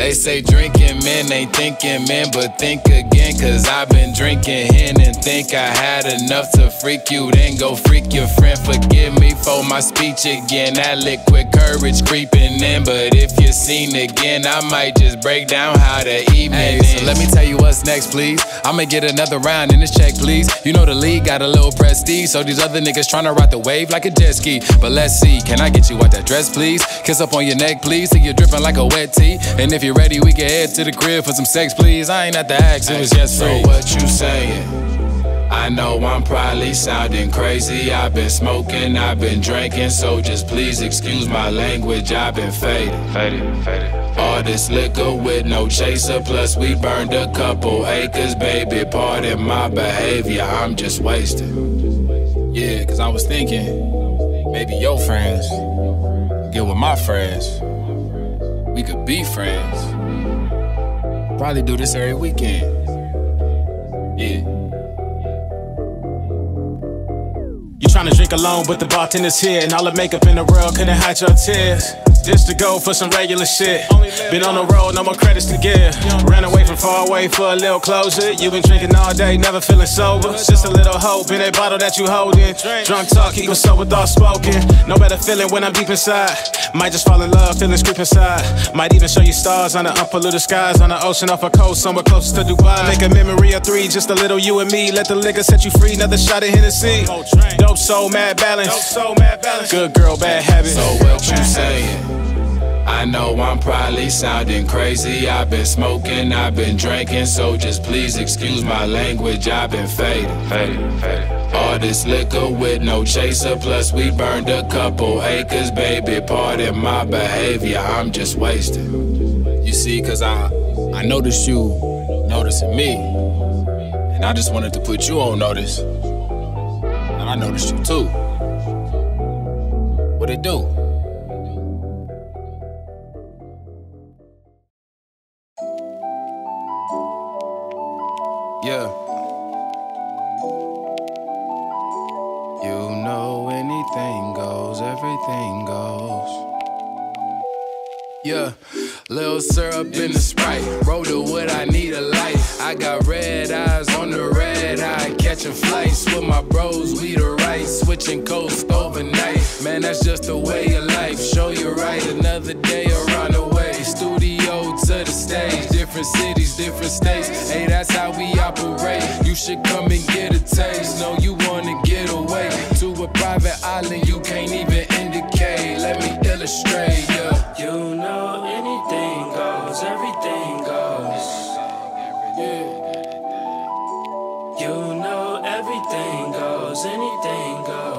They say drinking men ain't thinking men, but think again, cause I've been drinking hen and think I had enough to freak you, then go freak your friend. Forgive me for my speech again, that liquid courage creeping in, but if you're seen again, I might just break down how the evening ends. So let me tell you what's next, please. I'ma get another round in this check, please. You know the league got a little prestige, so these other niggas tryna ride the wave like a jet ski. But let's see, can I get you out that dress, please? Kiss up on your neck, please, till you're dripping like a wet tee. And if you're ready, we can head to the crib for some sex, please. I ain't at the ask, it was just free. So what you saying? I know I'm probably sounding crazy. I've been smoking, I've been drinking, so just please excuse my language. I've been faded. All this liquor with no chaser, plus we burned a couple acres. Baby, pardon my behavior, I'm just wasted. Yeah, cause I was thinking, maybe your friends get with my friends. We could be friends. Probably do this every weekend. Yeah. You tryna drink alone, but the bartender's here, and all the makeup in the world couldn't hide your tears. Just to go for some regular shit. Been on the road, no more credits to give. Ran away from far away for a little closure. You been drinking all day, never feeling sober. Just a little hope in that bottle that you holding. Drunk talk equals sober thought spoken. No better feeling when I'm deep inside. Might just fall in love, feelings creep inside. Might even show you stars on the unpolluted skies, on the ocean off a coast, somewhere closest to Dubai. Make a memory of three, just a little you and me. Let the liquor set you free, another shot of Hennessy. Dope soul, mad balance. Good girl, bad habits. So what you saying? I know I'm probably sounding crazy. I've been smoking, I've been drinking, so just please excuse my language. I've been faded. All this liquor with no chaser, plus we burned a couple acres. Baby, pardon my behavior, I'm just wasted. You see, cause I noticed you noticing me, and I just wanted to put you on notice. And I noticed you too. What it do? Yeah. You know anything goes, everything goes. Yeah. Little syrup in the Sprite, roll the wood, I need a light. I got red eyes on the red eye, catching flights with my bros, we the right, switching coast overnight. Man, that's just the way of life, show you right, another day around the way. Studio to the stage, different cities, different states. Hey, that's how we operate, you should come and get a taste. No, you wanna get away to a private island you can't even indicate. Let me illustrate, yeah. You know anything goes, everything goes. Yeah. You know everything goes, anything goes.